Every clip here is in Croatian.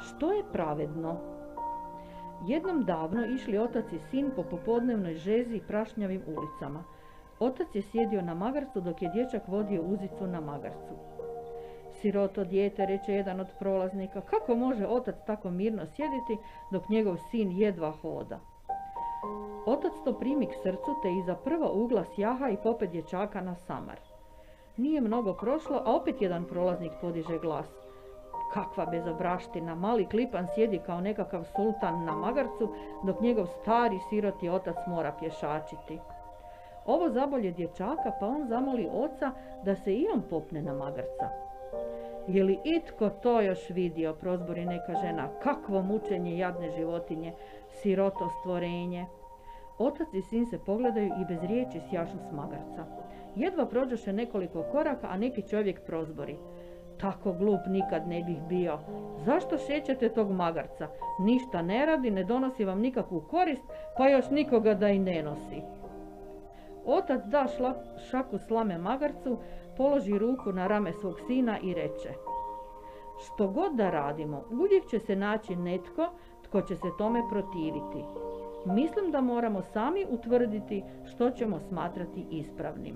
Što je pravedno? Jednom davno išli otac i sin po popodnevnoj žezi i prašnjavim ulicama. Otac je sjedio na magarcu dok je dječak vodio uzicu na magarcu. Siroto dijete, reče jedan od prolaznika, kako može otac tako mirno sjediti dok njegov sin jedva hoda? Otac to primi k srcu te iza prva ugla sjaha i popet dječaka na samar. Nije mnogo prošlo, a opet jedan prolaznik podiže glas. Kakva bezobraština, mali klipan sjedi kao nekakav sultan na magarcu, dok njegov stari siroti otac mora pješačiti. Ovo zabolje dječaka, pa on zamoli oca da se i on popne na magarca. Je li itko to još vidio, prozbori neka žena, kakvo mučenje jadne životinje, siroto stvorenje. Otac i sin se pogledaju i bez riječi sjašu s magarca. Jedva prođoše nekoliko koraka, a neki čovjek prozbori. Tako glup nikad ne bih bio. Zašto šećete tog magarca? Ništa ne radi, ne donosi vam nikakvu korist, pa još nikoga da i ne nosi. Otac da šaku slame magarcu, položi ruku na rame svog sina i reče: što god da radimo, uvijek će se naći netko tko će se tome protiviti. Mislim da moramo sami utvrditi što ćemo smatrati ispravnim.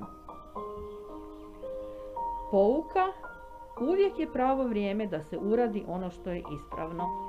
Pouka: uvijek je pravo vrijeme da se uradi ono što je ispravno.